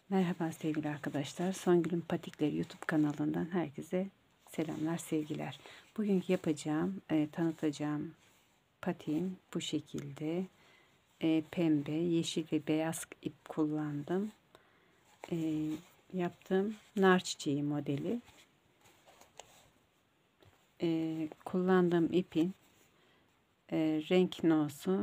Merhaba sevgili arkadaşlar. Songül'ün Patikleri YouTube kanalından herkese selamlar, sevgiler. Bugünkü yapacağım, tanıtacağım patiğim bu şekilde. Pembe, yeşil ve beyaz ip kullandım. Yaptığım nar çiçeği modeli. Kullandığım ipin renk no'su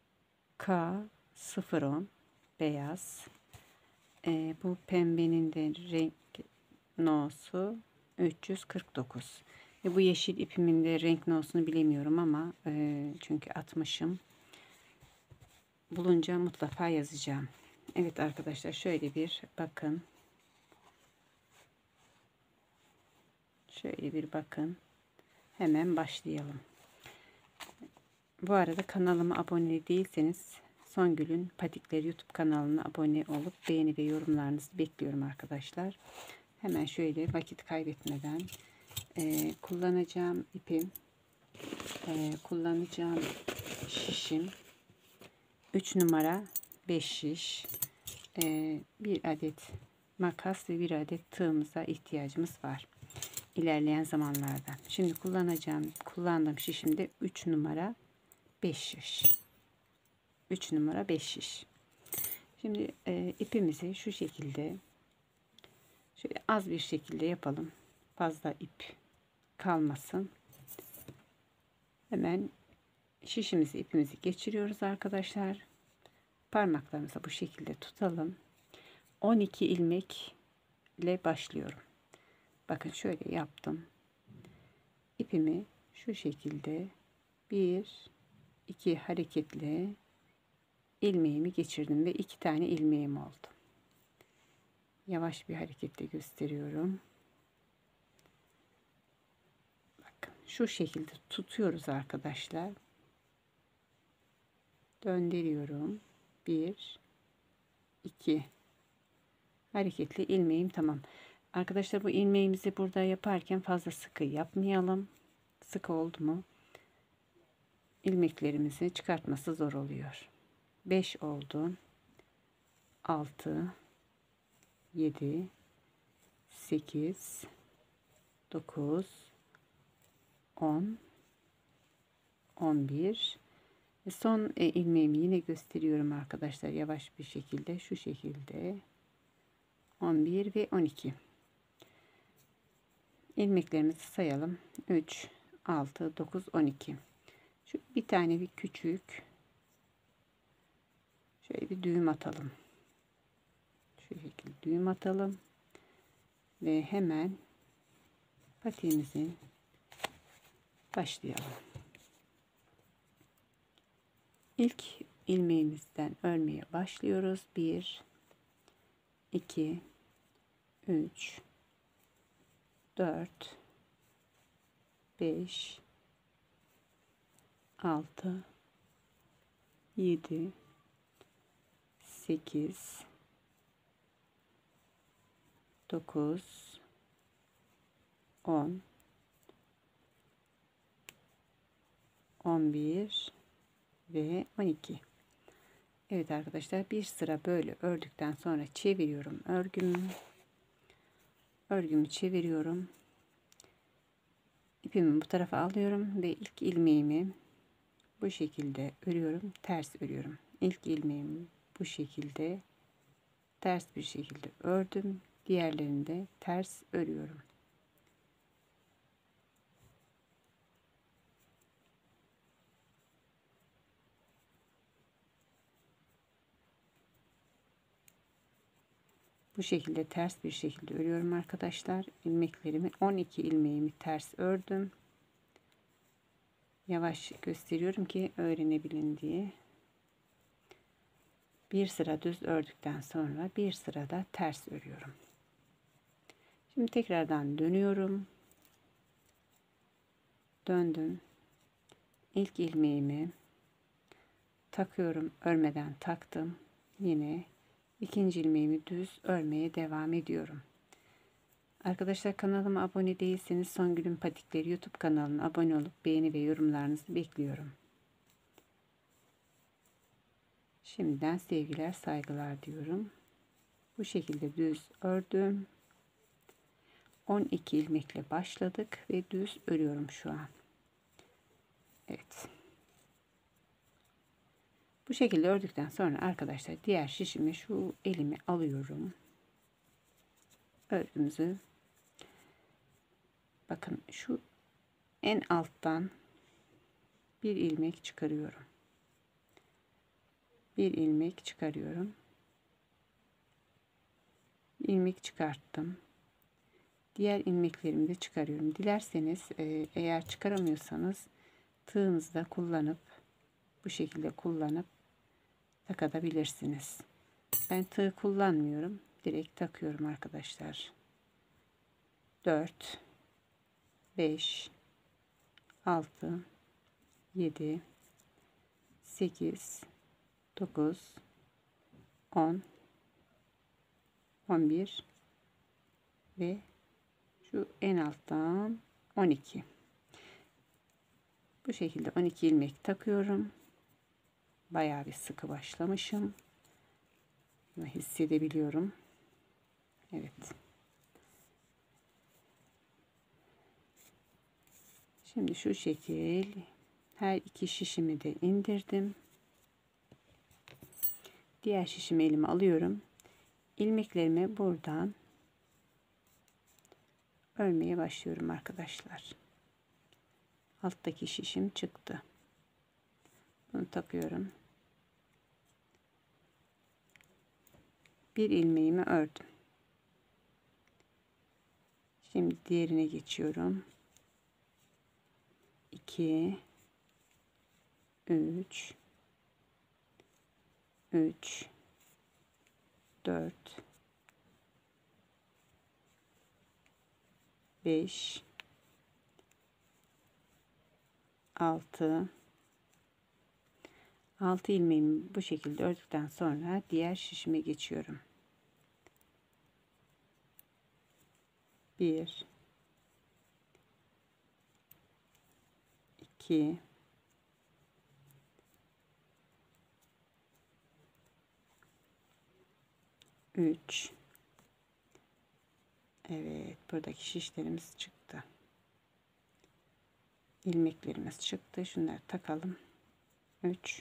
K010 beyaz. Bu pembenin de renk no'su 349. Bu yeşil ipimin de renk no'sunu bilemiyorum ama çünkü atmışım. Bulunca mutlaka yazacağım. Evet arkadaşlar, şöyle bir bakın. Şöyle bir bakın. Hemen başlayalım. Bu arada kanalıma abone değilseniz Songül'ün Patikleri YouTube kanalına abone olup beğeni ve yorumlarınızı bekliyorum arkadaşlar. Hemen şöyle vakit kaybetmeden kullanacağım ipim, kullanacağım şişim 3 numara 5 şiş, bir adet makas ve bir adet tığımıza ihtiyacımız var ilerleyen zamanlarda. Şimdi kullandığım şişimde 3 numara 5 şiş. 3 numara 5 şiş. Şimdi ipimizi şu şekilde şöyle az bir şekilde yapalım. Fazla ip kalmasın. Hemen ipimizi geçiriyoruz arkadaşlar. Parmaklarımıza bu şekilde tutalım. 12 ilmek ile başlıyorum. Bakın şöyle yaptım. İpimi şu şekilde 1-2 hareketle ilmeğimi geçirdim ve 2 tane ilmeğim oldu. Yavaş bir hareketle gösteriyorum. Bakın şu şekilde tutuyoruz arkadaşlar. Döndürüyorum. 1-2 hareketli ilmeğim tamam. Arkadaşlar, bu ilmeğimizi burada yaparken fazla sıkı yapmayalım. Sıkı oldu mu ilmeklerimizi çıkartması zor oluyor. 5 oldu. 6 7 8 9 10 11 ve son ilmeğimi yine gösteriyorum arkadaşlar, yavaş bir şekilde şu şekilde 11 ve 12 ilmeklerimizi sayalım. 3 6 9 12. Şu bir tane bir küçük şöyle bir düğüm atalım. Şu şekilde düğüm atalım ve hemen patiğimizin başlayalım. İlk ilmeğimizden örmeye başlıyoruz. 1 2 3 4 5 6 7 8 9 10 11 ve 12. Evet arkadaşlar, bir sıra böyle ördükten sonra çeviriyorum örgümü çeviriyorum, ipimi bu tarafa alıyorum ve ilk ilmeğimi bu şekilde örüyorum, ters örüyorum. İlk ilmeğimi bu şekilde ters bir şekilde ördüm, diğerlerini de ters örüyorum. Bu şekilde ters bir şekilde örüyorum arkadaşlar. İlmeklerimi 12 ilmeğimi ters ördüm. Yavaş gösteriyorum ki öğrenebilin diye. Bir sıra düz ördükten sonra bir sırada ters örüyorum. Şimdi tekrardan dönüyorum. Döndüm. İlk ilmeğimi takıyorum. Örmeden taktım. Yine ikinci ilmeğimi düz örmeye devam ediyorum. Arkadaşlar, kanalıma abone değilseniz Songül'ün Patikleri YouTube kanalına abone olup beğeni ve yorumlarınızı bekliyorum. Şimdiden sevgiler, saygılar diyorum. Bu şekilde düz ördüm. 12 ilmekle başladık ve düz örüyorum şu an. Evet. Bu şekilde ördükten sonra arkadaşlar diğer şişimi şu elimi alıyorum. Örgümüzü bakın şu en alttan bir ilmek çıkarıyorum. Bir ilmek çıkarıyorum. İlmek çıkarttım. Diğer ilmeklerimi de çıkarıyorum. Dilerseniz eğer çıkaramıyorsanız tığınızda kullanıp bu şekilde kullanıp takabilirsiniz. Ben tığ kullanmıyorum. Direkt takıyorum arkadaşlar. 4 5 6 7 8 9 10 11 ve şu en alttan 12. Bu şekilde 12 ilmek takıyorum. Bayağı bir sıkı başlamışım. Hissedebiliyorum. Evet. Şimdi şu şekil her iki şişimi de indirdim. Diğer şişimi elime alıyorum. İlmeklerimi buradan örmeye başlıyorum arkadaşlar. Alttaki şişim çıktı. Bunu takıyorum. Bir ilmeğimi ördüm. Şimdi diğerine geçiyorum. 2 3 4 5 6 ilmeğimi bu şekilde ördükten sonra diğer şişime geçiyorum. 1 2 3 Evet, buradaki şişlerimiz çıktı. İlmeklerimiz çıktı. Şunları takalım. 3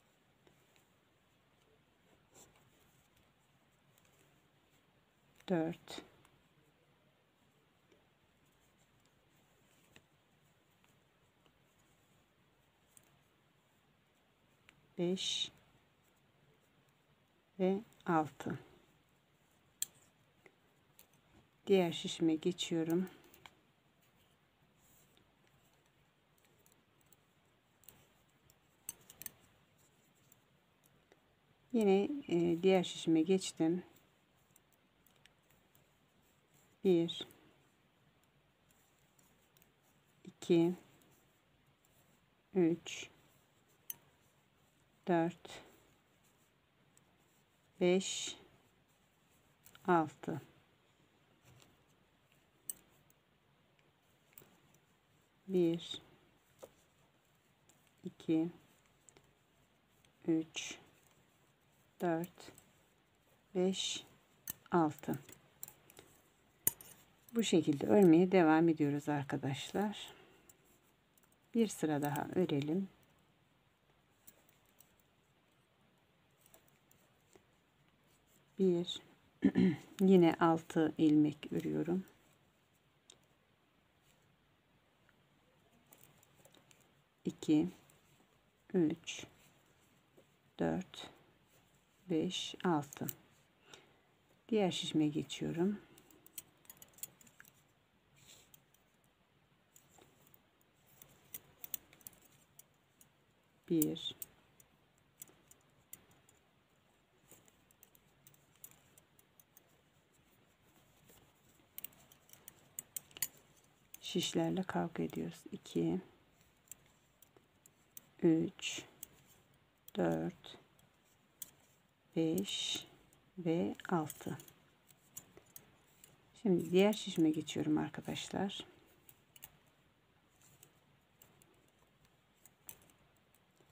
4 5 ve 6. Diğer şişime geçiyorum. Yine diğer şişime geçtim. 1 2 3 4 5 6 1 2 3 4 5 6. Bu şekilde örmeye devam ediyoruz arkadaşlar. Bir sıra daha örelim. Bir yine 6 ilmek örüyorum. 2 3 4 5 6. Diğer şişime geçiyorum. 1 şişlerle kavga ediyoruz. 2 3 4 5 ve 6. Şimdi diğer şişime geçiyorum arkadaşlar.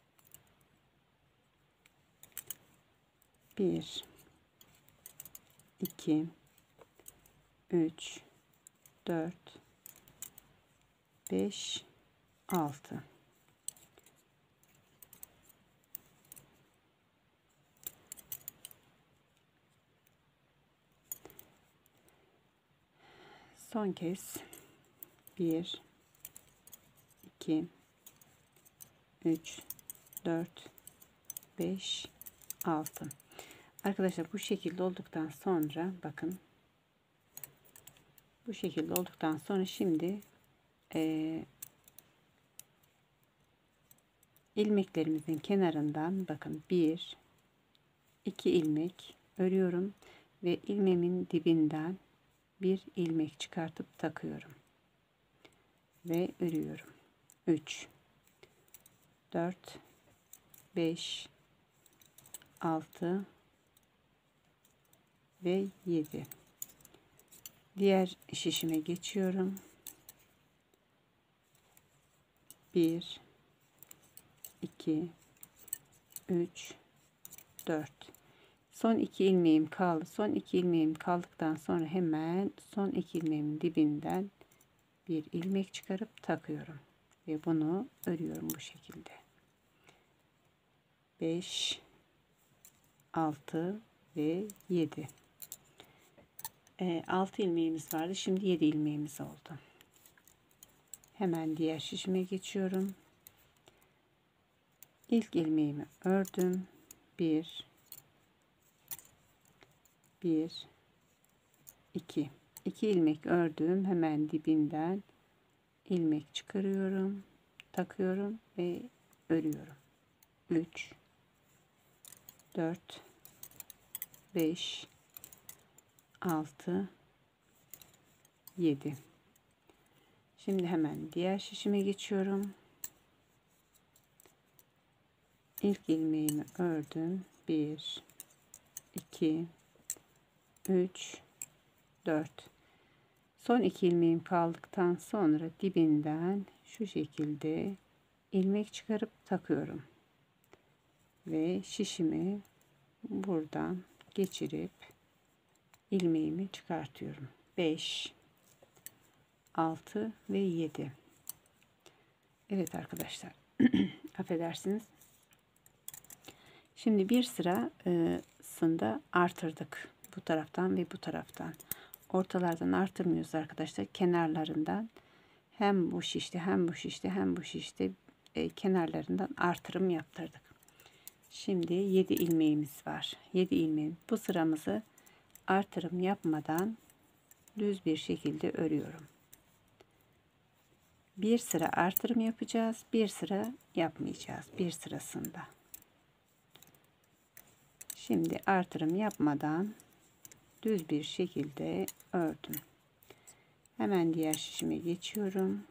1 2, 3, 4, 5, 6. Son kez 1, 2, 3, 4, 5, 6. Arkadaşlar bu şekilde olduktan sonra bakın, bu şekilde olduktan sonra şimdi ilmeklerimizin kenarından bakın 1, 2 ilmek örüyorum ve ilmeğimin dibinden bir ilmek çıkartıp takıyorum ve örüyorum. 3, 4, 5, 6 ve 7. Diğer şişime geçiyorum. 1, 2, 3, 4. Son 2 ilmeğim kaldı. Son 2 ilmeğim kaldıktan sonra hemen son 2 ilmeğimin dibinden bir ilmek çıkarıp takıyorum ve bunu örüyorum bu şekilde. 5, 6 ve 7. 6 ilmeğimiz vardı. Şimdi 7 ilmeğimiz oldu. Hemen diğer şişime geçiyorum. İlk ilmeğimi ördüm. 1, 2. 2 ilmek ördüm. Hemen dibinden ilmek çıkarıyorum, takıyorum ve örüyorum. 3, 4, 5, 6, 7. Şimdi hemen diğer şişime geçiyorum. İlk ilmeğimi ördüm. 1, 2, 3, 4. Son 2 ilmeğim kaldıktan sonra dibinden şu şekilde ilmek çıkarıp takıyorum. Ve şişimi buradan geçirip ilmeğimi çıkartıyorum. 5, 6 ve 7. Evet arkadaşlar. Affedersiniz. Şimdi bir sırasında artırdık. Bu taraftan ve bu taraftan. Ortalardan artırmıyoruz arkadaşlar. Kenarlarından hem bu şişte hem bu şişte hem bu şişte kenarlarından artırım yaptırdık. Şimdi 7 ilmeğimiz var. 7 ilmeğim. Bu sıramızı artırım yapmadan düz bir şekilde örüyorum. Bir sıra artırım yapacağız. Bir sıra yapmayacağız. Bir sırasında. Şimdi artırım yapmadan düz bir şekilde ördüm. Hemen diğer şişime geçiyorum.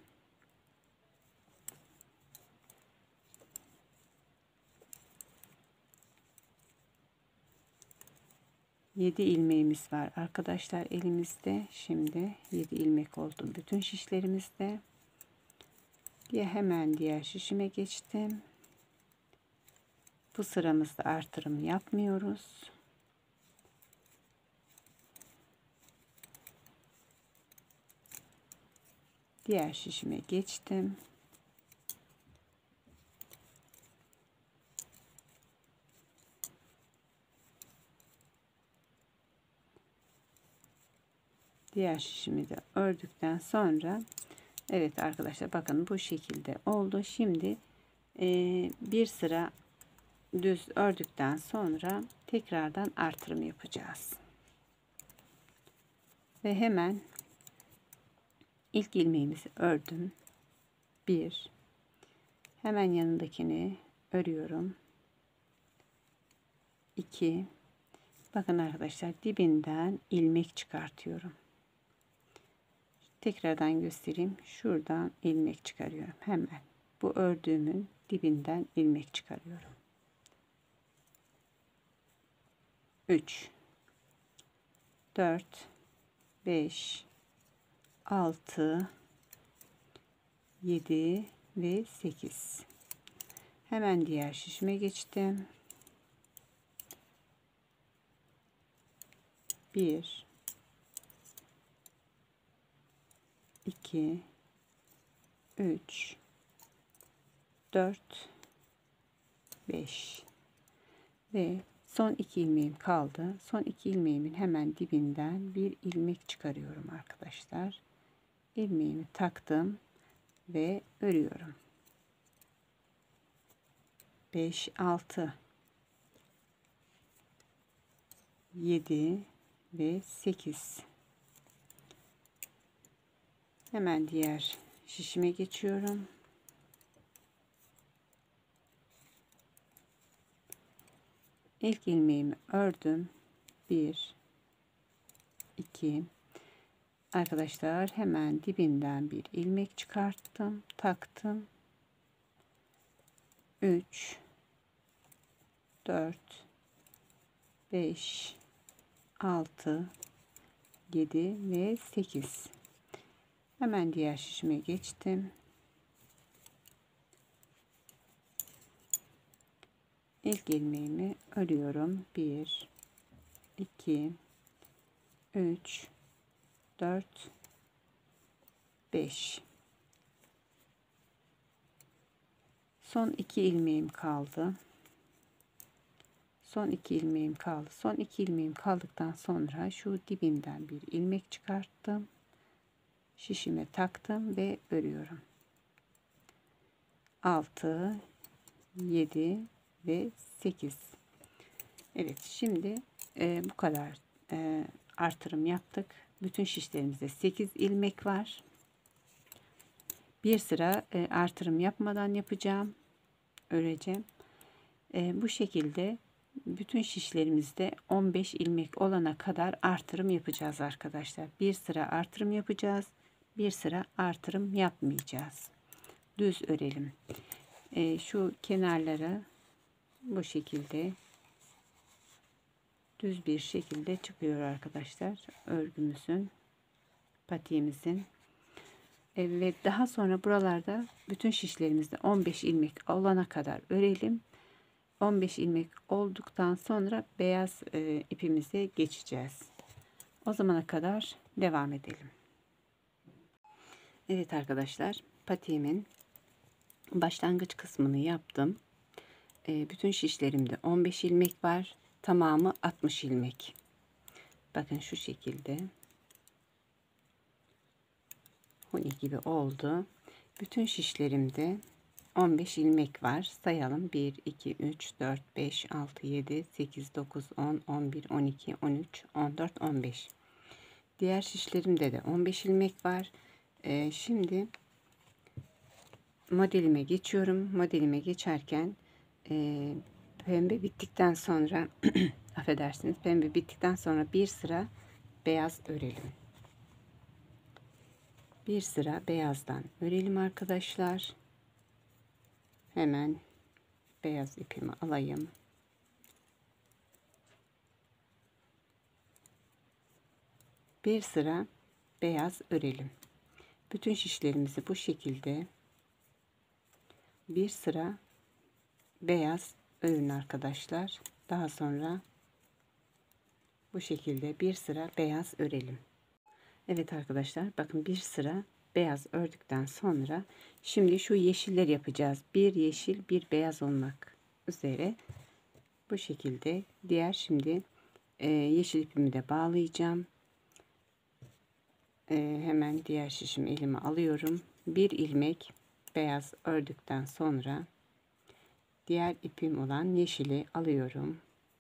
Yedi ilmeğimiz var arkadaşlar elimizde. Şimdi 7 ilmek oldu bütün şişlerimizde. Hemen diğer şişime geçtim. Bu sıramızda artırım yapmıyoruz. Diğer şişime geçtim. Diğer şişimi de ördükten sonra evet arkadaşlar bakın bu şekilde oldu. Şimdi bir sıra düz ördükten sonra tekrardan artırım yapacağız. Ve hemen ilk ilmeğimizi ördüm. 1, hemen yanındakini örüyorum. 2, bakın arkadaşlar dibinden ilmek çıkartıyorum. Tekrardan göstereyim. Şuradan ilmek çıkarıyorum. Hemen bu ördüğümün dibinden ilmek çıkarıyorum. 3, 4, 5, 6, 7 ve 8. Hemen diğer şişime geçtim. 1 2 3 4 5 ve son 2 ilmeğim kaldı. Son 2 ilmeğimin hemen dibinden bir ilmek çıkarıyorum arkadaşlar. İlmeğimi taktım ve örüyorum. 5 6 7 ve 8. Hemen diğer şişime geçiyorum. İlk ilmeğimi ördüm. 1 2 arkadaşlar, hemen dibinden bir ilmek çıkarttım, taktım. 3 4 5 6 7 ve 8. Hemen diğer şişime geçtim. İlk ilmeğimi örüyorum. 1 2 3 4 5. Son 2 ilmeğim kaldı. Son 2 ilmeğim kaldı. Son 2 ilmeğim kaldıktan sonra şu dibinden bir ilmek çıkarttım. Şişime taktım ve örüyorum. 6 7 ve 8. Evet, şimdi bu kadar artırım yaptık. Bütün şişlerimizde 8 ilmek var. Bir sıra artırım yapmadan yapacağım, öreceğim. Bu şekilde bütün şişlerimizde 15 ilmek olana kadar artırım yapacağız arkadaşlar. Bir sıra artırım yapacağız, bir sıra artırım yapmayacağız. Düz örelim. Şu kenarları bu şekilde düz bir şekilde çıkıyor arkadaşlar, örgümüzün, patiğimizin. Ve daha sonra buralarda bütün şişlerimizde 15 ilmek olana kadar örelim. 15 ilmek olduktan sonra beyaz ipimize geçeceğiz. O zamana kadar devam edelim. Evet arkadaşlar, patiğimin başlangıç kısmını yaptım. Bütün şişlerimde 15 ilmek var. Tamamı 60 ilmek. Bakın şu şekilde. Huni gibi oldu. Bütün şişlerimde 15 ilmek var. Sayalım. 1 2 3 4 5 6 7 8 9 10 11 12 13 14 15. Diğer şişlerimde de 15 ilmek var. Şimdi modelime geçiyorum. Modelime geçerken pembe bittikten sonra affedersiniz, pembe bittikten sonra bir sıra beyaz örelim. Bir sıra beyazdan örelim arkadaşlar. Hemen beyaz ipimi alayım. Bir sıra beyaz örelim. Bütün şişlerimizi bu şekilde bir sıra beyaz örün arkadaşlar. Daha sonra bu şekilde bir sıra beyaz örelim. Evet arkadaşlar, bakın bir sıra beyaz ördükten sonra şimdi şu yeşiller yapacağız. Bir yeşil bir beyaz olmak üzere bu şekilde diğer şimdi yeşil ipimi de bağlayacağım. Hemen diğer şişimi elime alıyorum. Bir ilmek beyaz ördükten sonra diğer ipim olan yeşili alıyorum.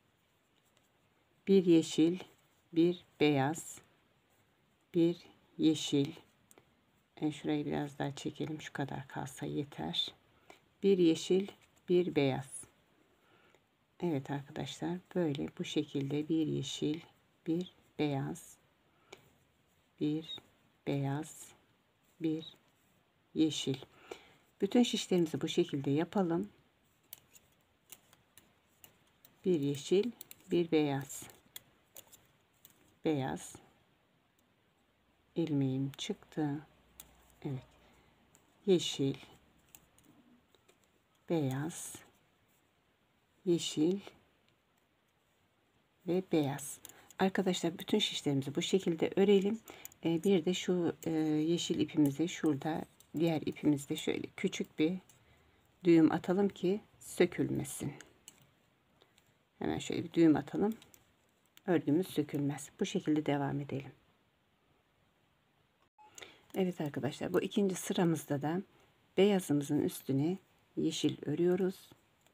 Bir yeşil bir beyaz, bir yeşil, şurayı biraz daha çekelim, şu kadar kalsa yeter. Bir yeşil bir beyaz. Evet arkadaşlar, böyle bu şekilde bir yeşil bir beyaz, bir beyaz, bir yeşil. Bütün şişlerimizi bu şekilde yapalım. Bir yeşil bir beyaz, beyaz ilmeğim çıktı. Evet, yeşil, beyaz, yeşil ve beyaz. Arkadaşlar bütün şişlerimizi bu şekilde örelim. Bir de şu yeşil ipimizi şurada, diğer ipimizde şöyle küçük bir düğüm atalım ki sökülmesin. Hemen şöyle bir düğüm atalım. Örgümüz sökülmez. Bu şekilde devam edelim. Evet arkadaşlar, bu ikinci sıramızda da beyazımızın üstüne yeşil örüyoruz.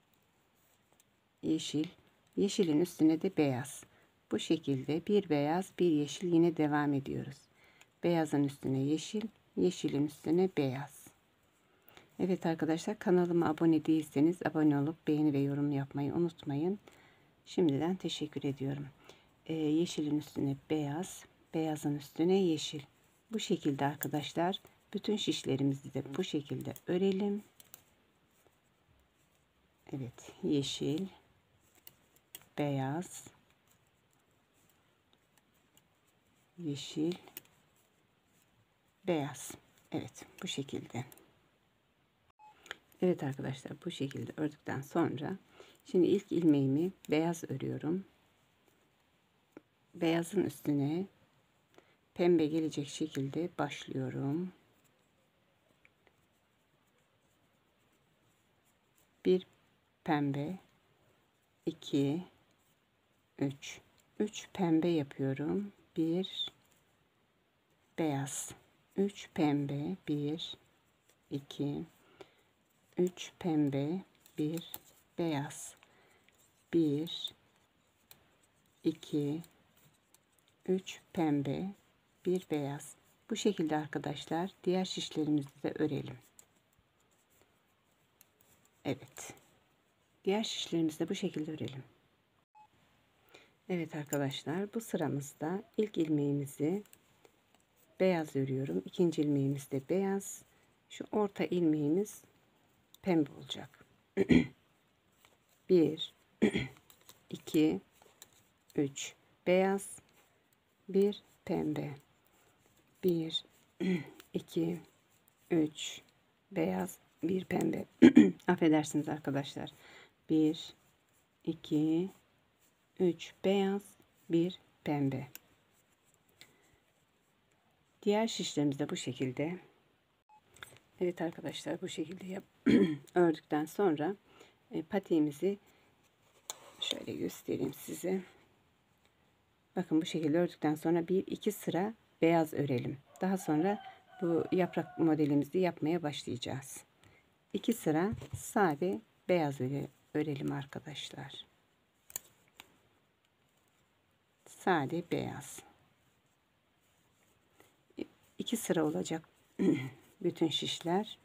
Yeşil, yeşilin üstüne de beyaz. Bu şekilde bir beyaz bir yeşil yine devam ediyoruz. Beyazın üstüne yeşil, yeşilin üstüne beyaz. Evet arkadaşlar, kanalıma abone değilseniz abone olup beğeni ve yorum yapmayı unutmayın. Şimdiden teşekkür ediyorum. Yeşilin üstüne beyaz, beyazın üstüne yeşil. Bu şekilde arkadaşlar bütün şişlerimizi de bu şekilde örelim. Evet, yeşil, beyaz, yeşil, beyaz. Evet, bu şekilde. Evet arkadaşlar, bu şekilde ördükten sonra şimdi ilk ilmeğimi beyaz örüyorum. Beyazın üstüne pembe gelecek şekilde başlıyorum. Bir pembe, 2, 3. 3 pembe yapıyorum. 1 beyaz. 3 pembe, 1, 2, 3 pembe, 1 beyaz. 1, 2, 3 pembe, 1 beyaz. Bu şekilde arkadaşlar diğer şişlerimizi de örelim. Evet. Diğer şişlerimizi de bu şekilde örelim. Evet arkadaşlar, bu sıramızda ilk ilmeğimizi beyaz örüyorum. İkinci ilmeğimiz de beyaz. Şu orta ilmeğimiz pembe olacak. 1, 2, 3 beyaz, 1 pembe. 1, 2, 3 beyaz, 1 pembe. Affedersiniz arkadaşlar. 1, 2, 3 beyaz, 1 pembe. Diğer şişlerimiz de bu şekilde. Evet arkadaşlar, bu şekilde ördükten sonra patiğimizi şöyle göstereyim size. Bakın bu şekilde ördükten sonra 1-2 sıra beyaz örelim. Daha sonra bu yaprak modelimizi yapmaya başlayacağız. 2 sıra sade beyaz örelim arkadaşlar. Sade beyaz. 2 sıra olacak bütün şişler.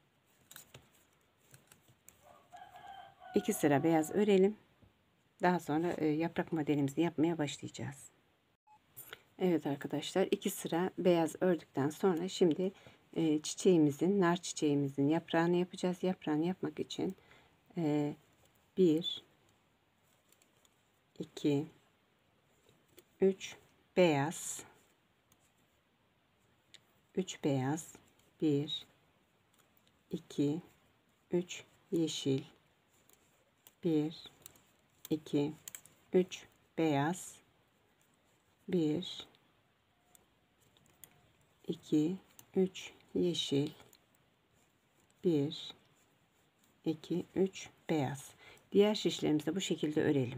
2 sıra beyaz örelim. Daha sonra yaprak modelimizi yapmaya başlayacağız. Evet arkadaşlar, 2 sıra beyaz ördükten sonra şimdi çiçeğimizin, nar çiçeğimizin yaprağını yapacağız. Yaprağını yapmak için 1, 2, 3 beyaz, 3 beyaz, 1, 2, 3 yeşil, 1, 2, 3 beyaz, 1, 2, 3 yeşil, 1, 2, 3 beyaz. Diğer şişlerimizi de bu şekilde örelim.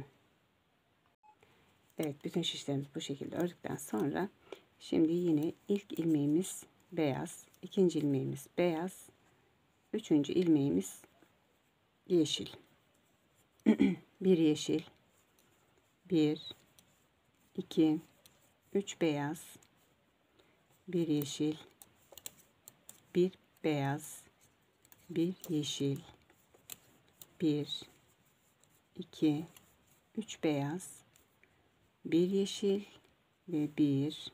Evet, bütün şişlerimizi bu şekilde ördükten sonra şimdi yine ilk ilmeğimiz beyaz, ikinci ilmeğimiz beyaz, üçüncü ilmeğimiz yeşil. Bir yeşil, 1, 2, 3 beyaz, bir yeşil, bir beyaz, bir yeşil, 1, 2, 3 beyaz, bir yeşil ve 1,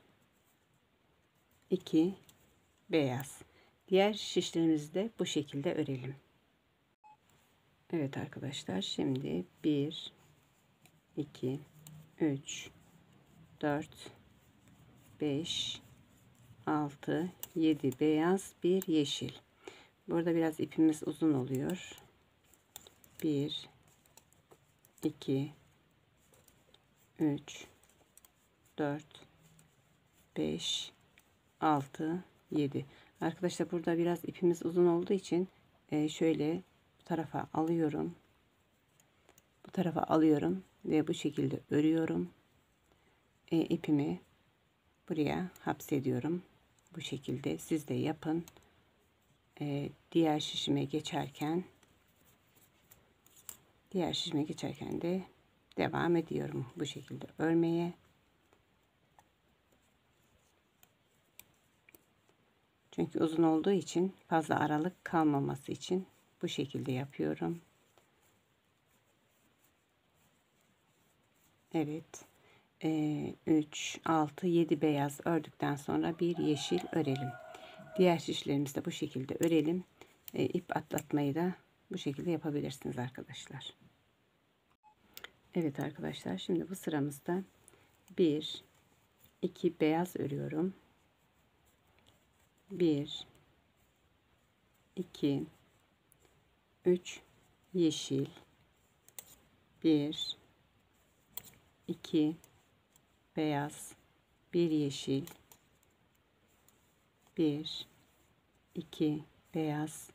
2 beyaz. Diğer şişlerimizi de bu şekilde örelim. Evet arkadaşlar, şimdi 1, 2, 3, 4, 5, 6, 7 beyaz, bir yeşil. Burada biraz ipimiz uzun oluyor. 1, 2, 3, 4, 5, 6, 7. Arkadaşlar burada biraz ipimiz uzun olduğu için şöyle bu tarafa alıyorum. Bu tarafa alıyorum ve bu şekilde örüyorum. İpimi buraya hapsediyorum. Bu şekilde siz de yapın. Diğer şişime geçerken de devam ediyorum bu şekilde örmeye. Çünkü uzun olduğu için fazla aralık kalmaması için bu şekilde yapıyorum. Evet. 3, 6, 7 beyaz ördükten sonra bir yeşil örelim. Diğer şişlerimizi de bu şekilde örelim. İp atlatmayı da bu şekilde yapabilirsiniz arkadaşlar. Evet arkadaşlar, şimdi bu sıramızda 1, 2 beyaz örüyorum. 1, 2, 3 yeşil, 1, 2 beyaz, 1 yeşil, 1, 2 beyaz,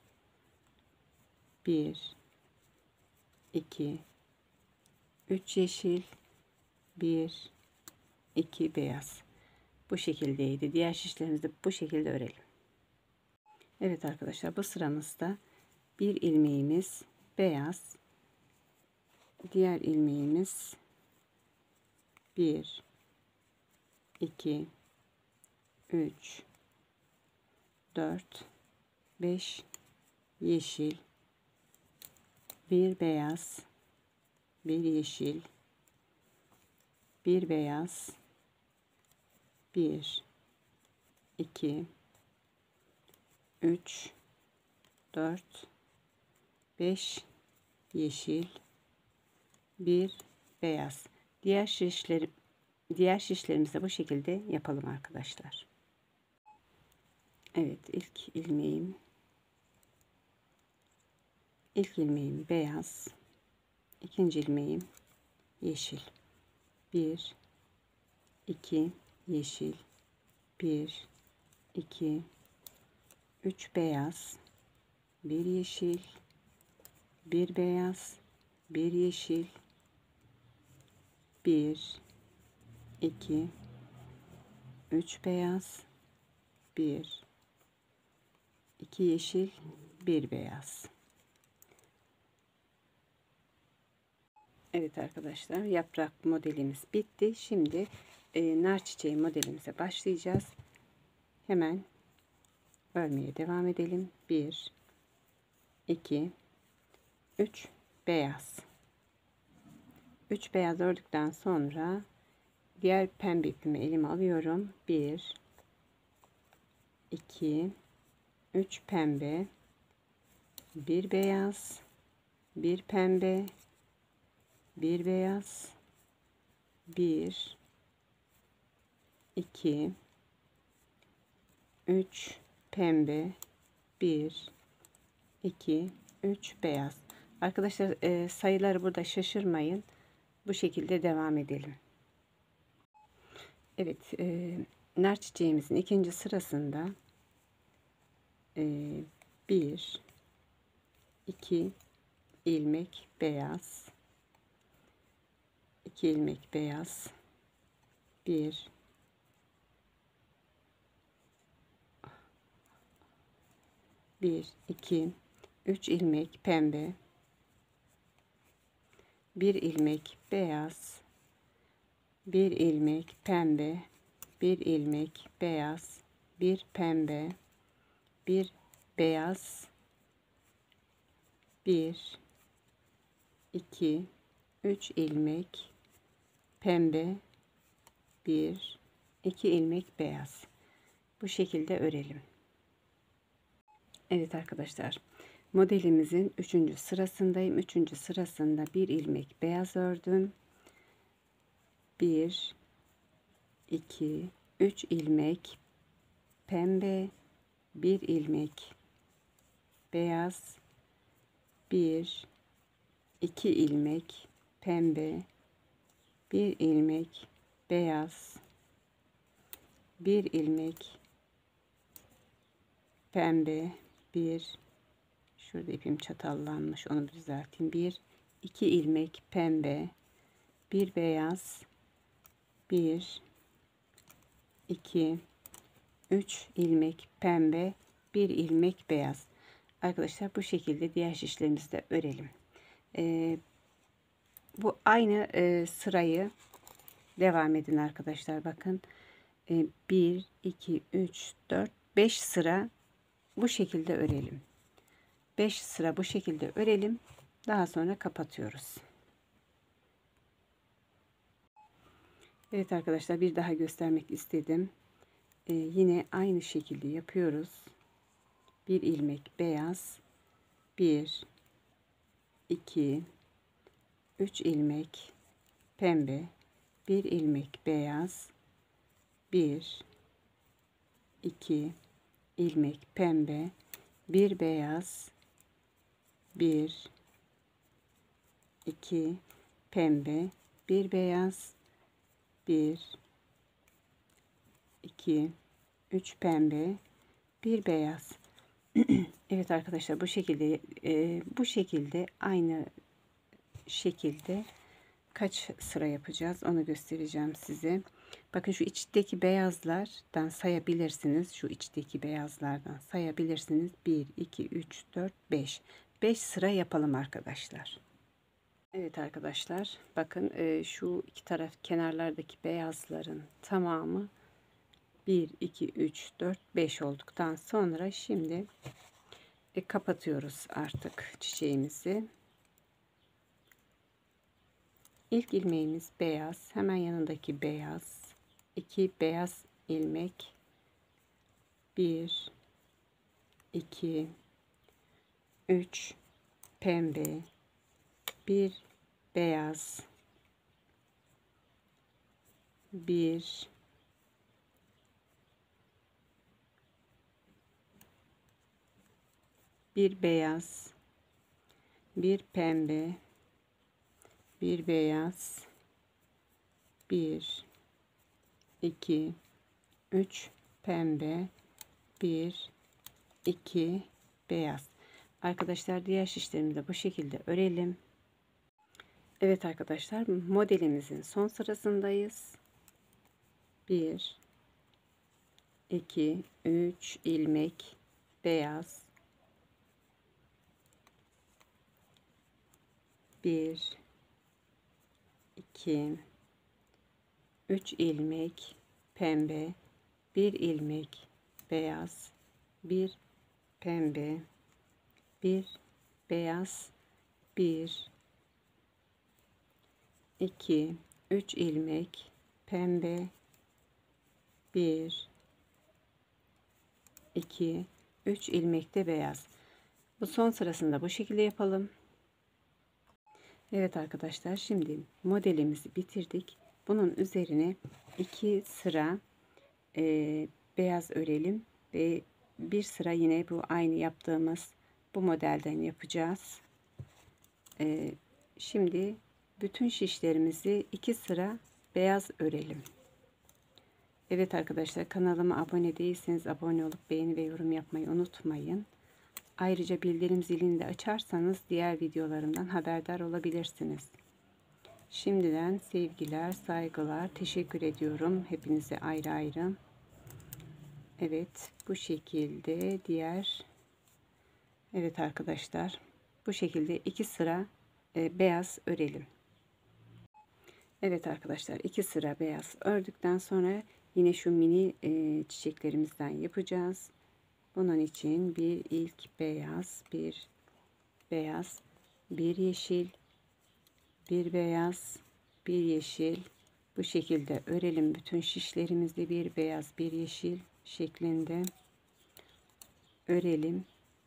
1, 2, 3 yeşil, 1, 2 beyaz. Bu şekildeydi. Diğer şişlerimizi de bu şekilde örelim. Evet arkadaşlar, bu sıramızda bir ilmeğimiz beyaz, diğer ilmeğimiz 1, 2, 3, 4, 5 yeşil, 1 beyaz, 1 yeşil, 1 beyaz, 1, 2, 3, 4, 5 yeşil, 1 beyaz. Diğer şişlerimizi de bu şekilde yapalım arkadaşlar. Evet, ilk ilmeğim beyaz, ikinci ilmeğim yeşil. 1, 2 yeşil, 1, 2, 3 beyaz, 1 yeşil, 1 beyaz, 1 yeşil, 1, 2, 3 beyaz, 1, 2 yeşil, 1 beyaz. Evet arkadaşlar, yaprak modelimiz bitti. Şimdi nar çiçeği modelimize başlayacağız. Hemen örmeye devam edelim. 1, 2, 3 beyaz. 3 beyaz ördükten sonra diğer pembe ipimi elime alıyorum. 1, 2, 3 pembe, 1 beyaz, 1 pembe, 1 beyaz, 1, 2, 3 pembe, 1, 2, 3 beyaz. Arkadaşlar sayıları burada şaşırmayın. Bu şekilde devam edelim. Evet, nar çiçeğimizin ikinci sırasında 1, 2 ilmek beyaz, 2 ilmek beyaz, 1, 2, 3 ilmek pembe, 1 ilmek beyaz, 1 ilmek pembe, 1 ilmek beyaz, 1 pembe, 1 beyaz, 1, 2, 3 ilmek pembe, 1, 2 ilmek beyaz. Bu şekilde örelim. Evet arkadaşlar, modelimizin 3. sırasındayım. 3. sırasında bir ilmek beyaz ördüm. 1, 2, 3 ilmek pembe, 1 ilmek beyaz, 1, 2 ilmek pembe, 1 ilmek beyaz, bir ilmek pembe, şurada ipim çatallanmış, onu düzelteyim. 2 ilmek pembe, bir beyaz, 1 2 3 ilmek pembe, bir ilmek beyaz. Arkadaşlar bu şekilde diğer şişlerimizi de örelim. Bu aynı sırayı devam edin arkadaşlar. Bakın 1 2 3 4 5 sıra bu şekilde örelim. 5 sıra bu şekilde örelim. Daha sonra kapatıyoruz. Evet arkadaşlar, bir daha göstermek istedim. Yine aynı şekilde yapıyoruz. Bir ilmek beyaz, 1 2 3 ilmek pembe, bir ilmek beyaz, 1 2 ilmek pembe, bir beyaz, 1 2 pembe, bir beyaz, 1 2 3 pembe, bir beyaz. Evet arkadaşlar, bu şekilde aynı şekilde kaç sıra yapacağız onu göstereceğim size. Bakın şu içteki beyazlardan sayabilirsiniz. Şu içteki beyazlardan sayabilirsiniz. 1 2 3 4 5 sıra yapalım arkadaşlar. Evet arkadaşlar, bakın şu iki taraf kenarlardaki beyazların tamamı 1 2 3 4 5 olduktan sonra şimdi kapatıyoruz artık çiçeğimizi. İlk ilmeğimiz beyaz, hemen yanındaki beyaz, 2 beyaz ilmek, 1 2 3 pembe, bir beyaz, 1 bir beyaz, bir pembe, bir beyaz, 1 2 3 pembe, 1 2 beyaz. Arkadaşlar diğer şişlerimizi de bu şekilde örelim. Evet arkadaşlar, modelimizin son sırasındayız. 1 2 3 ilmek beyaz, 1 2 3 ilmek pembe, bir ilmek beyaz, bir pembe, bir beyaz, 1 2 3 ilmek pembe, 1 2 3 ilmek de beyaz. Bu son sırasında bu şekilde yapalım. Evet arkadaşlar, şimdi modelimizi bitirdik. Bunun üzerine 2 sıra beyaz örelim ve bir sıra yine bu aynı yaptığımız bu modelden yapacağız. Şimdi bütün şişlerimizi 2 sıra beyaz örelim. Evet arkadaşlar, kanalıma abone değilseniz abone olup beğeni ve yorum yapmayı unutmayın. Ayrıca bildirim zilini de açarsanız diğer videolarımdan haberdar olabilirsiniz. Şimdiden sevgiler, saygılar, teşekkür ediyorum hepinize ayrı ayrı. Evet, bu şekilde evet arkadaşlar, bu şekilde 2 sıra beyaz örelim. Evet arkadaşlar, 2 sıra beyaz ördükten sonra yine şu mini çiçeklerimizden yapacağız. Bunun için bir ilk beyaz, bir beyaz, bir yeşil, bir beyaz, bir yeşil, bu şekilde örelim. Bütün şişlerimizi bir beyaz, bir yeşil şeklinde örelim.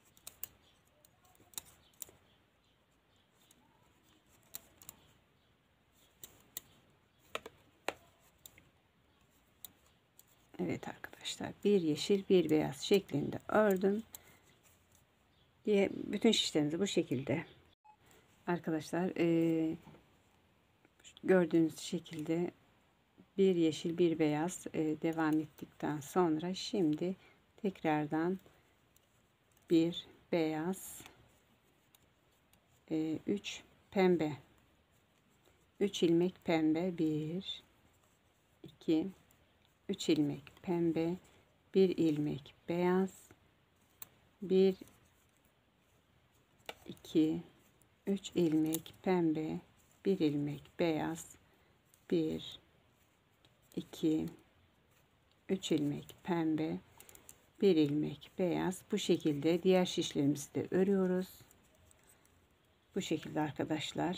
Evet arkadaşlar, bir yeşil bir beyaz şeklinde ördüm. Diye bütün şişlerimizi bu şekilde arkadaşlar gördüğünüz şekilde bir yeşil bir beyaz devam ettikten sonra şimdi tekrardan bir beyaz, 3 pembe, 3 ilmek pembe, 1 2 3 ilmek pembe, 1 ilmek beyaz, 1 2 3 ilmek pembe, 1 ilmek beyaz, 1 2 3 ilmek pembe, 1 ilmek beyaz. Bu şekilde diğer şişlerimizi de örüyoruz. Bu şekilde arkadaşlar.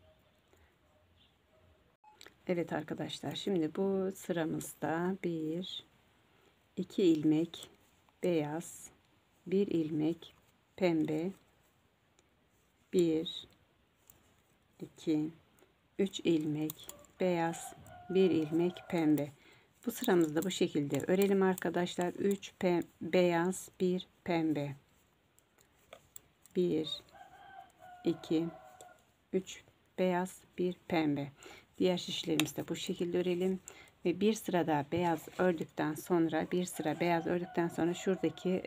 Evet arkadaşlar, şimdi bu sıramızda 1 2 ilmek beyaz, 1 ilmek pembe, 1 2 3 ilmek beyaz, 1 ilmek pembe. Bu sıramızda bu şekilde örelim arkadaşlar. 3 beyaz, 1 pembe, 1 2 3 beyaz, 1 pembe. Diğer şişlerimizi de bu şekilde örelim ve bir sıra daha beyaz ördükten sonra, bir sıra beyaz ördükten sonra şuradaki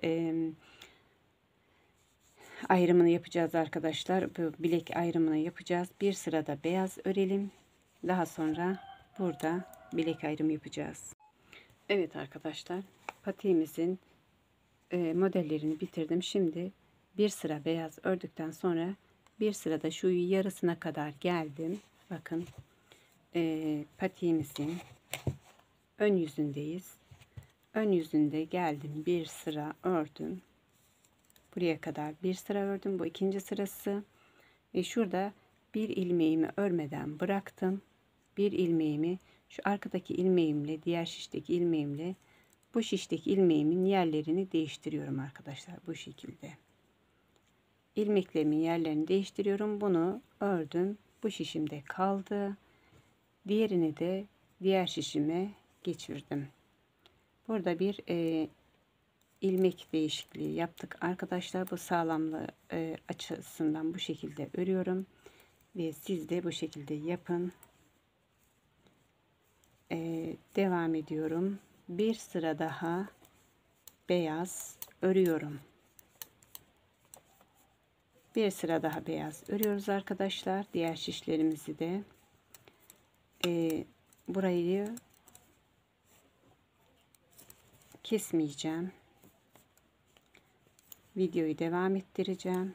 ayrımını yapacağız arkadaşlar. Bu bilek ayrımını yapacağız. Bir sırada beyaz örelim. Daha sonra burada bilek ayrımı yapacağız. Evet arkadaşlar, patiğimizin modellerini bitirdim. Şimdi bir sıra beyaz ördükten sonra bir sırada şu yarısına kadar geldim. Bakın, patiğimizin ön yüzündeyiz. Ön yüzünde geldim, bir sıra ördüm. Buraya kadar bir sıra ördüm. Bu ikinci sırası ve şurada bir ilmeğimi örmeden bıraktım. Bir ilmeğimi şu arkadaki ilmeğimle, diğer şişteki ilmeğimle bu şişteki ilmeğimin yerlerini değiştiriyorum arkadaşlar. Bu şekilde ilmeklerimin yerlerini değiştiriyorum. Bunu ördüm. Bu şişimde kaldı. Diğerini de diğer şişime geçirdim. Burada bir ilmek değişikliği yaptık arkadaşlar. Bu sağlamlığı açısından bu şekilde örüyorum ve siz de bu şekilde yapın. Devam ediyorum. Bir sıra daha beyaz örüyorum. Bir sıra daha beyaz örüyoruz arkadaşlar. Diğer şişlerimizi de burayı kesmeyeceğim. Videoyu devam ettireceğim.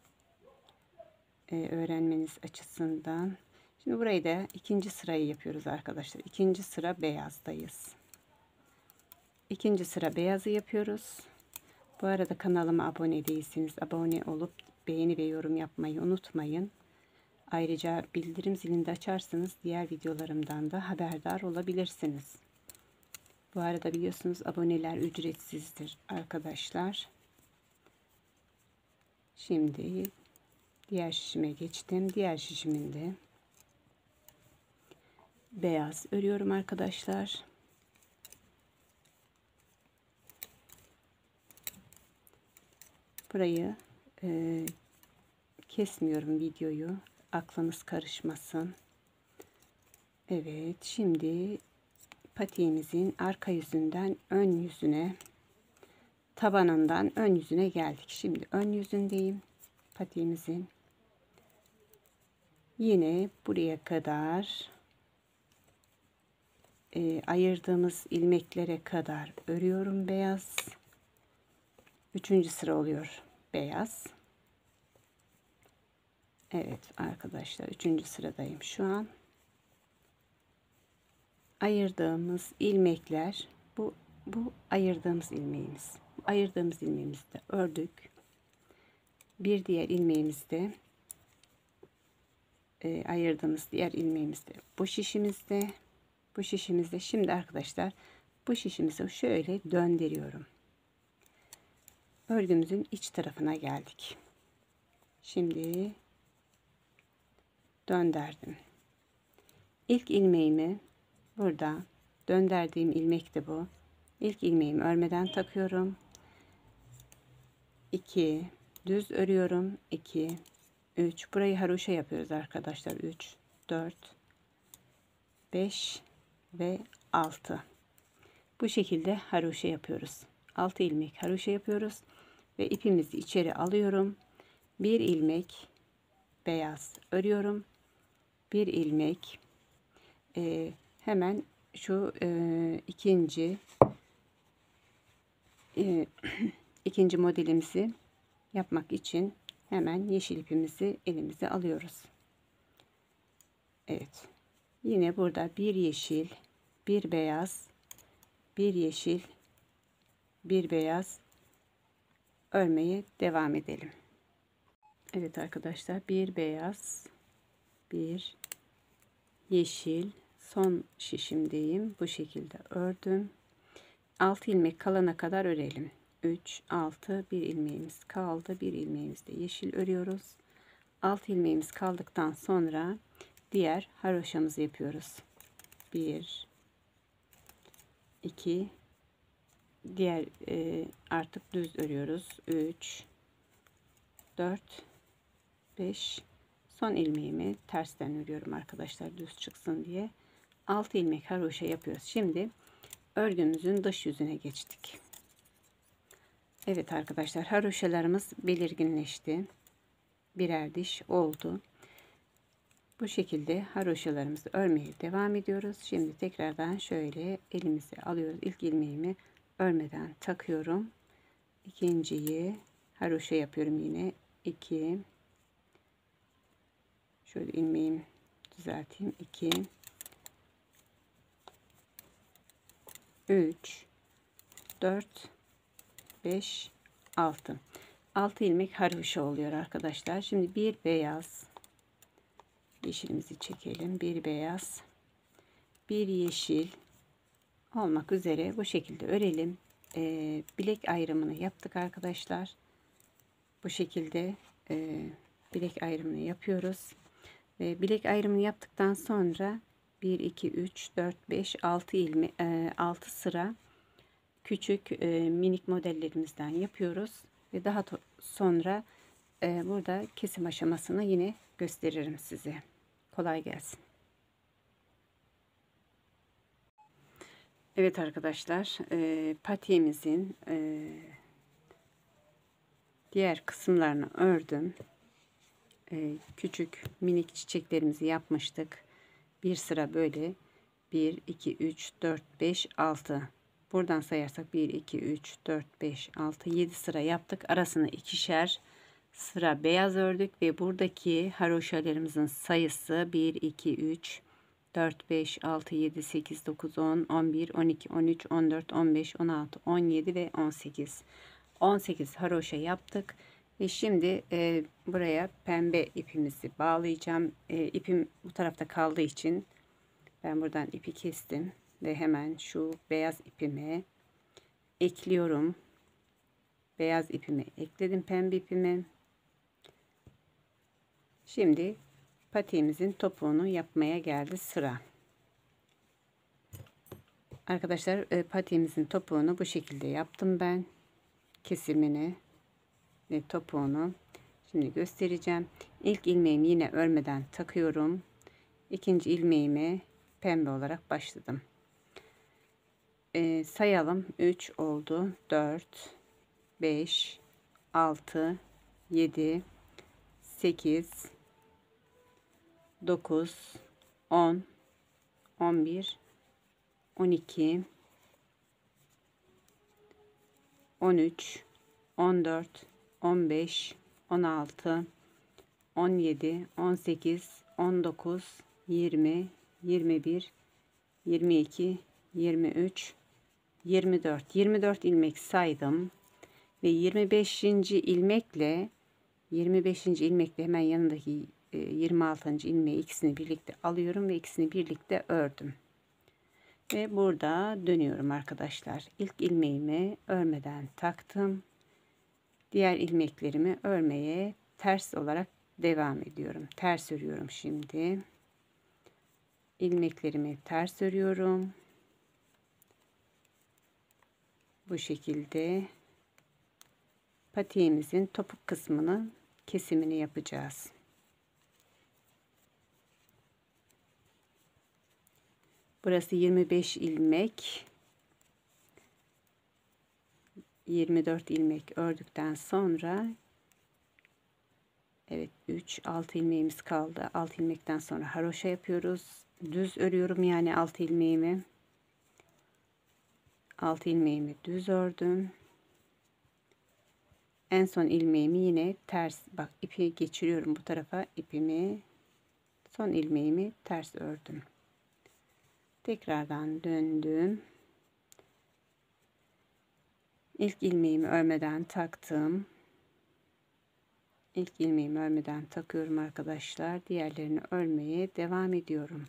Öğrenmeniz açısından. Şimdi burayı da ikinci sırayı yapıyoruz arkadaşlar. İkinci sıra beyazdayız. İkinci sıra beyazı yapıyoruz. Bu arada kanalıma abone değilseniz abone olup beğeni ve yorum yapmayı unutmayın. Ayrıca bildirim zilini de açarsanız diğer videolarımdan da haberdar olabilirsiniz. Bu arada biliyorsunuz aboneler ücretsizdir arkadaşlar. Şimdi diğer şişime geçtim. Diğer şişimin de beyaz örüyorum arkadaşlar. Burayı kesmiyorum videoyu. Aklınız karışmasın. Evet, şimdi patiğimizin arka yüzünden ön yüzüne, tabanından ön yüzüne geldik. Şimdi ön yüzündeyim patiğimizin. Yine buraya kadar ayırdığımız ilmeklere kadar örüyorum beyaz. Üçüncü sıra oluyor beyaz. Evet arkadaşlar, üçüncü sıradayım şu an. Ayırdığımız ilmekler, bu ayırdığımız ilmeğimiz. Ayırdığımız ilmeğimizi de ördük. Bir diğer ilmeğimizde ayırdığımız diğer ilmeğimizde bu şişimizde. Bu şişimizde şimdi arkadaşlar bu şişimizi şöyle döndürüyorum. Örgümüzün iç tarafına geldik. Şimdi döndürdüm. İlk ilmeğimi burada döndürdüğüm ilmek de bu. İlk ilmeğimi örmeden takıyorum. 2 düz örüyorum. 2 3 burayı haroşa yapıyoruz arkadaşlar. 3 4 5 ve 6. Bu şekilde haroşa yapıyoruz. 6 ilmek haroşa yapıyoruz ve ipimizi içeri alıyorum. Bir ilmek beyaz örüyorum. Bir ilmek hemen şu ikinci modelimizi yapmak için hemen yeşil ipimizi elimize alıyoruz. Evet. Yine burada bir yeşil, bir beyaz, bir yeşil, bir beyaz örmeye devam edelim. Evet arkadaşlar, bir beyaz, bir yeşil, son şişimdeyim. Bu şekilde ördüm. 6 ilmek kalana kadar örelim. 3, 6, bir ilmeğimiz kaldı. Bir ilmeğimiz de yeşil örüyoruz. 6 ilmeğimiz kaldıktan sonra diğer haroşamızı yapıyoruz. 1, 2, diğer artık düz örüyoruz. 3, 4, 5, son ilmeğimi tersten örüyorum arkadaşlar, düz çıksın diye. 6 ilmek haroşa yapıyoruz. Şimdi örgümüzün dış yüzüne geçtik. Evet arkadaşlar, haroşalarımız belirginleşti. Birer diş oldu. Bu şekilde haroşalarımızı örmeye devam ediyoruz. Şimdi tekrardan şöyle elimize alıyoruz. İlk ilmeğimi örmeden takıyorum. İkinciyi haroşa yapıyorum yine. 2, şöyle ilmeğimi düzelteyim. 2, 3, 4, 5, 6. 6 ilmek haroşa oluyor arkadaşlar. Şimdi bir beyaz, yeşilimizi çekelim. Bir beyaz, bir yeşil olmak üzere bu şekilde örelim. Bilek ayrımını yaptık arkadaşlar. Bu şekilde bilek ayrımını yapıyoruz. Bilek ayrımını yaptıktan sonra 1, 2, 3, 4, 5, 6 ilmek, 6 sıra küçük minik modellerimizden yapıyoruz. Ve daha sonra burada kesim aşamasını yine gösteririm size. Kolay gelsin. Evet arkadaşlar, patiğimizin diğer kısımlarını ördüm. Küçük minik çiçeklerimizi yapmıştık. Bir sıra böyle 1, 2, 3, 4, 5, 6. Buradan sayarsak 1, 2, 3, 4, 5, 6, 7 sıra yaptık. Arasına ikişer sıra beyaz ördük ve buradaki haroşalarımızın sayısı 1, 2, 3, 4, 5, 6, 7, 8, 9, 10, 11, 12, 13, 14, 15, 16, 17 ve 18. 18 haroşa yaptık. Ve şimdi buraya pembe ipimizi bağlayacağım. İpim bu tarafta kaldığı için ben buradan ipi kestim. Ve hemen şu beyaz ipime ekliyorum. Beyaz ipimi ekledim, pembe ipimi. Şimdi patiğimizin topuğunu yapmaya geldi sıra. Arkadaşlar patiğimizin topuğunu bu şekilde yaptım ben. Kesimini ve topuğunu şimdi göstereceğim. İlk ilmeğimi yine örmeden takıyorum. İkinci ilmeğimi pembe olarak başladım. Sayalım. 3 oldu. 4, 5, 6, 7, 8, 9, 10, 11, 12, 13, 14, 15, 16, 17, 18, 19, 20, 21, 22, 23, 24. 24 ilmek saydım ve 25. ilmekle hemen yanındaki 26. ilmeği ikisini birlikte alıyorum ve ikisini birlikte ördüm. Ve burada dönüyorum arkadaşlar. İlk ilmeğimi örmeden taktım. Diğer ilmeklerimi örmeye ters olarak devam ediyorum. Ters örüyorum şimdi. İlmeklerimi ters örüyorum. Bu şekilde patiğimizin topuk kısmının kesimini yapacağız. Burası 25 ilmek. 24 ilmek ördükten sonra evet 6 ilmeğimiz kaldı. 6 ilmekten sonra haroşa yapıyoruz. Düz örüyorum yani 6 ilmeğimi. 6 ilmeğimi düz ördüm. En son ilmeğimi yine ters, bak ipi geçiriyorum bu tarafa, ipimi, son ilmeğimi ters ördüm. Tekrardan döndüm. İlk ilmeğimi örmeden taktım. İlk ilmeğimi örmeden takıyorum arkadaşlar. Diğerlerini örmeye devam ediyorum.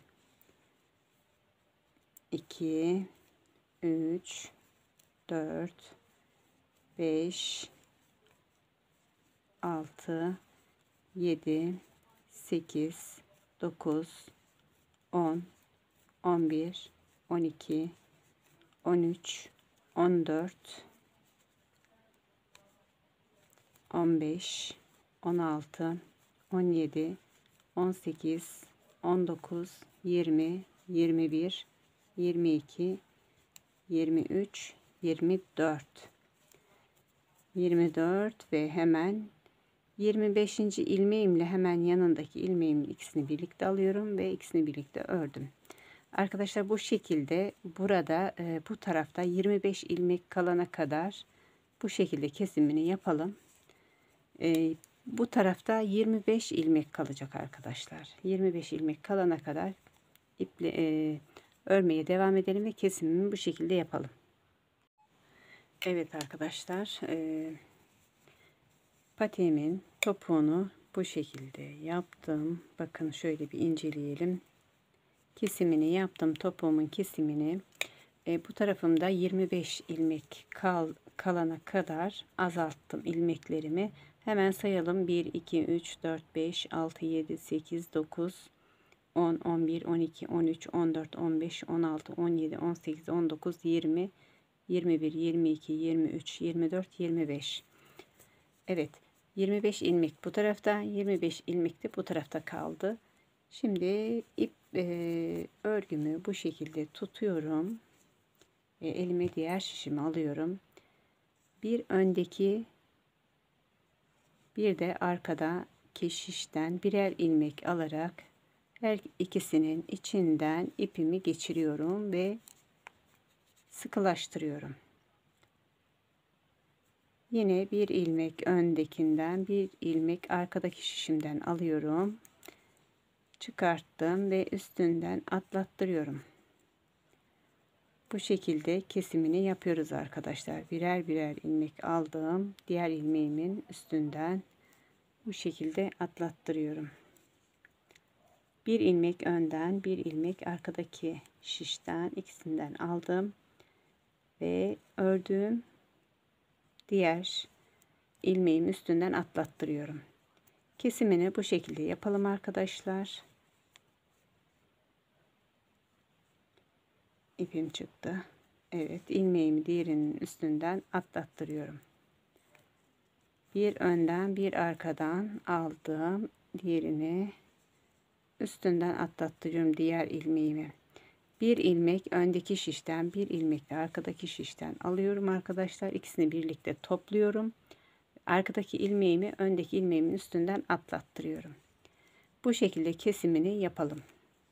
2 3 4 5 6 7 8 9 10 11 12 13 14 15 16 17 18 19 20 21 22 23 24 24 ve hemen 25. ilmeğimle hemen yanındaki ilmeğimin ikisini birlikte alıyorum ve ikisini birlikte ördüm. Arkadaşlar bu şekilde burada bu tarafta 25 ilmek kalana kadar bu şekilde kesimini yapalım. Bu tarafta 25 ilmek kalacak arkadaşlar. 25 ilmek kalana kadar iple örmeye devam edelim ve kesimimi bu şekilde yapalım. Evet arkadaşlar, patiğimin topuğunu bu şekilde yaptım. Bakın şöyle bir inceleyelim. Kesimini yaptım, topuğumun kesimini. Bu tarafımda 25 ilmek kalana kadar azalttım ilmeklerimi. Hemen sayalım. 1 2 3 4 5 6 7 8 9 10 11 12 13 14 15 16 17 18 19 20 21 22 23 24 25. Evet, 25 ilmek bu tarafta, 25 ilmek de bu tarafta kaldı. Şimdi ip örgümü bu şekilde tutuyorum. Elime diğer şişimi alıyorum. Bir öndeki bir de arkadaki şişten birer ilmek alarak her ikisinin içinden ipimi geçiriyorum ve sıkılaştırıyorum. Yine bir ilmek öndekinden, bir ilmek arkadaki şişimden alıyorum. Çıkarttım ve üstünden atlattırıyorum. Bu şekilde kesimini yapıyoruz arkadaşlar. Birer birer ilmek aldım. Diğer ilmeğimin üstünden bu şekilde atlattırıyorum. Bir ilmek önden, bir ilmek arkadaki şişten, ikisinden aldım ve ördüğüm diğer ilmeğim üstünden atlattırıyorum. Kesimini bu şekilde yapalım arkadaşlar. İpim çıktı. Evet, ilmeğimi diğerinin üstünden atlattırıyorum. Bir önden bir arkadan aldım. Diğerini üstünden atlattırıyorum diğer ilmeğimi. Bir ilmek öndeki şişten, bir ilmek de arkadaki şişten alıyorum arkadaşlar. İkisini birlikte topluyorum. Arkadaki ilmeğimi öndeki ilmeğimin üstünden atlattırıyorum. Bu şekilde kesimini yapalım.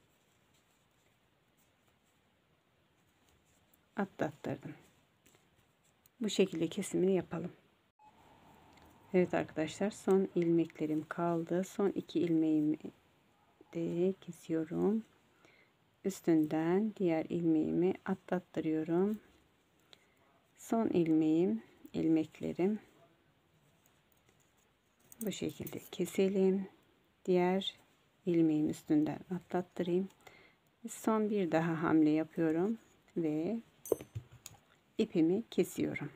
Atlattırdım. Bu şekilde kesimini yapalım. Evet arkadaşlar, son ilmeklerim kaldı. Son iki ilmeğimi de kesiyorum. Üstünden diğer ilmeğimi atlattırıyorum. Son ilmeklerim bu şekilde keselim. Diğer ilmeğin üstünden atlattırayım. Son bir daha hamle yapıyorum ve ipimi kesiyorum.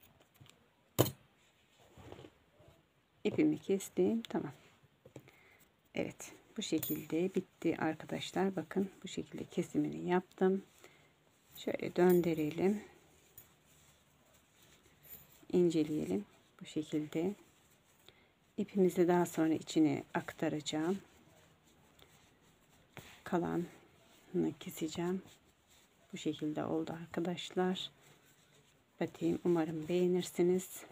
İpimi kestim. Tamam. Evet. Bu şekilde bitti arkadaşlar. Bakın bu şekilde kesimini yaptım. Şöyle döndürelim. İnceleyelim. Bu şekilde. İpimizi daha sonra içine aktaracağım. Kalanını keseceğim. Bu şekilde oldu arkadaşlar. Patiğim, umarım beğenirsiniz.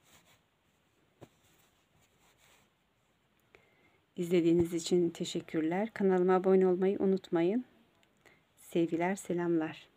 İzlediğiniz için teşekkürler. Kanalıma abone olmayı unutmayın. Sevgiler, selamlar.